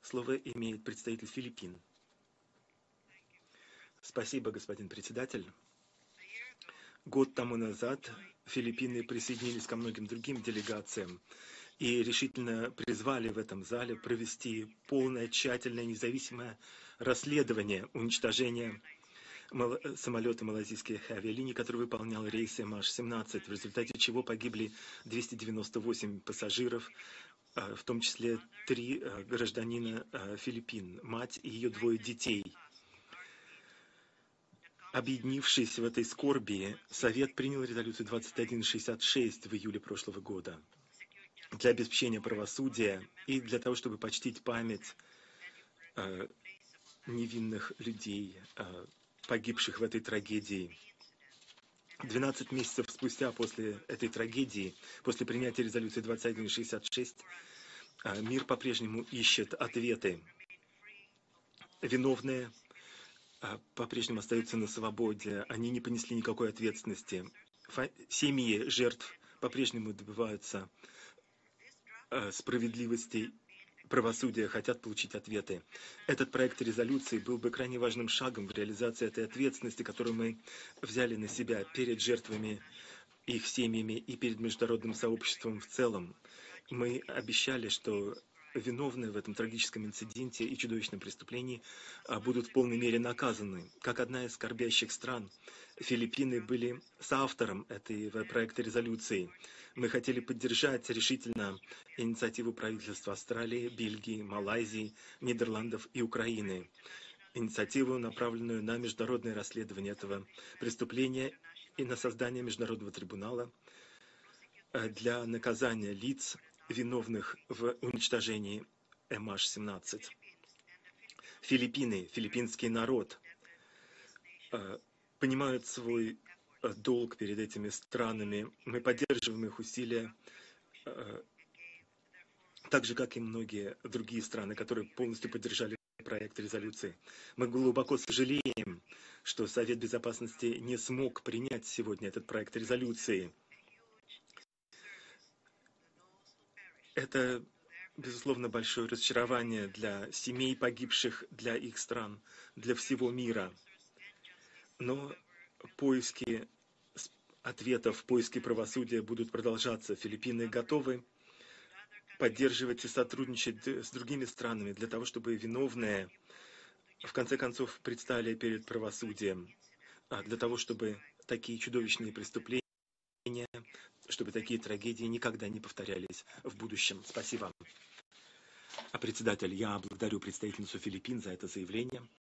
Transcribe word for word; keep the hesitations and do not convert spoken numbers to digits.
Слово имеет представитель Филиппин. Спасибо, господин председатель. Год тому назад Филиппины присоединились ко многим другим делегациям и решительно призвали в этом зале провести полное, тщательное, независимое расследование уничтожения самолета малайзийских авиалиний, который выполнял рейс эм аш семнадцать, в результате чего погибли двести девяносто восемь пассажиров, в том числе три гражданина Филиппин, мать и ее двое детей. Объединившись в этой скорби, Совет принял резолюцию двадцать один шестьдесят шесть в июле прошлого года для обеспечения правосудия и для того, чтобы почтить память э, невинных людей, э, погибших в этой трагедии. двенадцать месяцев спустя после этой трагедии, после принятия резолюции двадцать один шестьдесят шесть, э, мир по-прежнему ищет ответы. Виновные по-прежнему остаются на свободе, они не понесли никакой ответственности. Семьи жертв по-прежнему добиваются справедливости, правосудия, хотят получить ответы. Этот проект резолюции был бы крайне важным шагом в реализации этой ответственности, которую мы взяли на себя перед жертвами, их семьями и перед международным сообществом в целом. Мы обещали, что виновные в этом трагическом инциденте и чудовищном преступлении будут в полной мере наказаны. Как одна из скорбящих стран, Филиппины были соавтором этого проекта резолюции. Мы хотели поддержать решительно инициативу правительства Австралии, Бельгии, Малайзии, Нидерландов и Украины. Инициативу, направленную на международное расследование этого преступления и на создание международного трибунала для наказания лиц, виновных в уничтожении эм аш семнадцать. Филиппины, филиппинский народ понимают свой долг перед этими странами. Мы поддерживаем их усилия, так же, как и многие другие страны, которые полностью поддержали проект резолюции. Мы глубоко сожалеем, что Совет Безопасности не смог принять сегодня этот проект резолюции. Это, безусловно, большое разочарование для семей погибших, для их стран, для всего мира. Но поиски ответов, поиски правосудия будут продолжаться. Филиппины готовы поддерживать и сотрудничать с другими странами для того, чтобы виновные, в конце концов, предстали перед правосудием, а для того, чтобы такие чудовищные преступления, чтобы такие трагедии никогда не повторялись в будущем. Спасибо. А председатель, я благодарю представительницу Филиппин за это заявление.